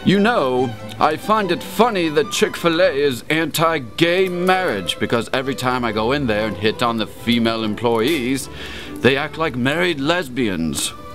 You know, I find it funny that Chick-fil-a is anti-gay marriage because every time I go in there and hit on the female employees, they act like married lesbians.